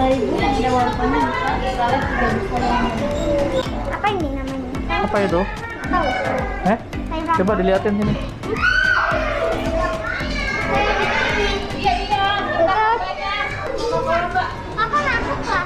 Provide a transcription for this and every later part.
5.000 yang ada walaupun bisa Scarlett juga bisa yang Apa ini namanya? Apa itu? Tahu. Coba dilihatin sini. Aku masuk lah.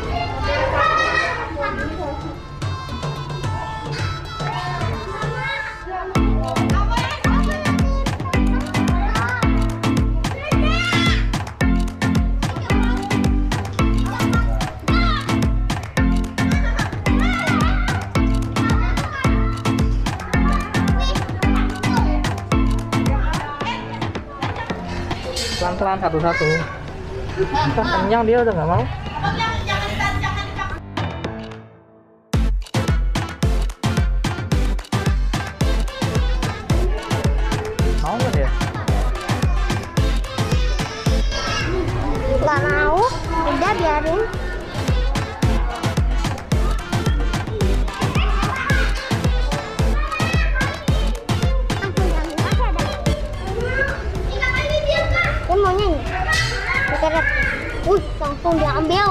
Pelan-pelan satu-satu. Entah kenyang dia udah nggak mau. Mau nggak dia? Nggak mau. Udah biarin. Dia maunya ini. Dikeret. Langsung diambil.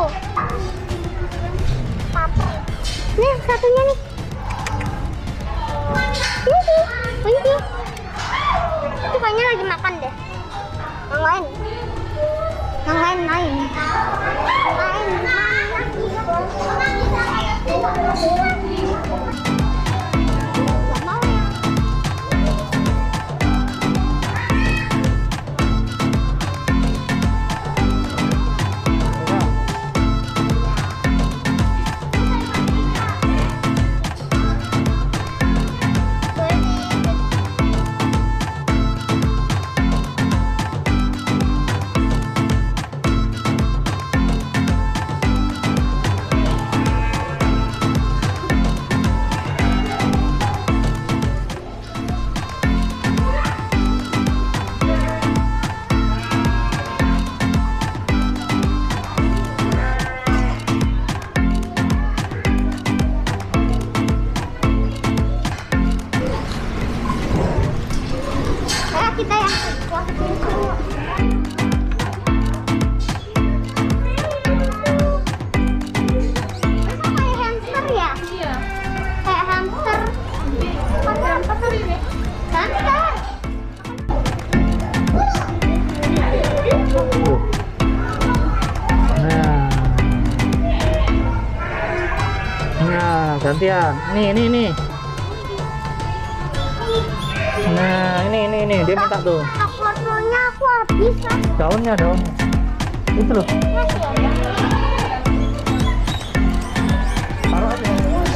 Nih satunya nih. Ini. Itu kayaknya lagi makan deh. Yang lain. Yang lain. Nggak mau ya. Kita yang kayak hamster ya? iya Kayak hamster. Hamster. Nah, gantian. Nih. Nah, ini dia minta tuh. Fotonya aku habis lah. Daunnya. Itu loh. Masih ada. Taruh aja.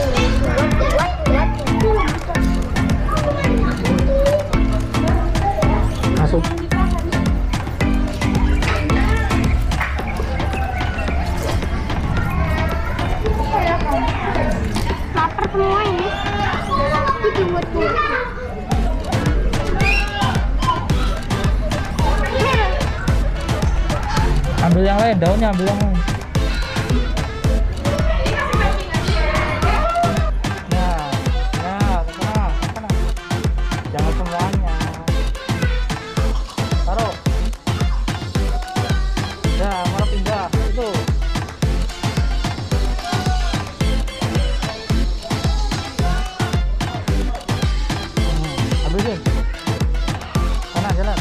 Masuk. Lapar semua ini. Itu buat Ambil yang lain, daunnya ambil yang lain. Nah, tenang. Jangan semuanya. Taruh. Ya, mana pindah. Itu. Habisin. Sana jalan.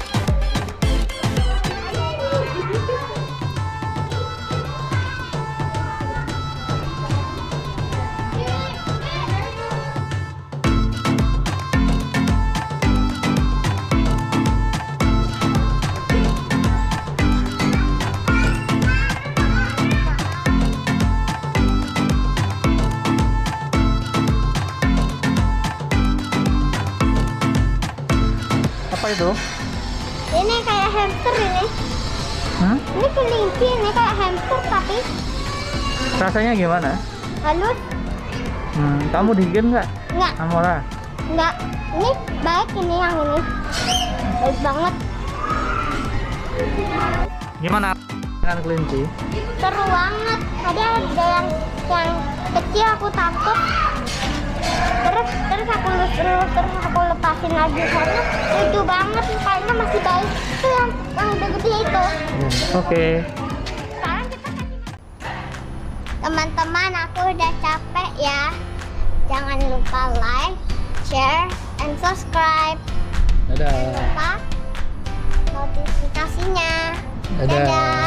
Apa itu? Ini kayak hamster ini. Hah? Ini kelinci, ini kayak hamster tapi Rasanya gimana? halus. Kamu digigit nggak? Nggak, Amora? nggak. Ini baik ini yang ini. Baik banget. Gimana dengan kelinci? Seru banget. Tadi ada yang kecil aku takut. Terus aku lepasin lagi karena lucu banget, kayaknya masih baik. Itu yang udah gede itu. Oke. Sekarang kita kasih Teman-teman, aku udah capek ya. Jangan lupa like, share, and subscribe. Dadah. Jangan lupa notifikasinya. Dadah. Dadah.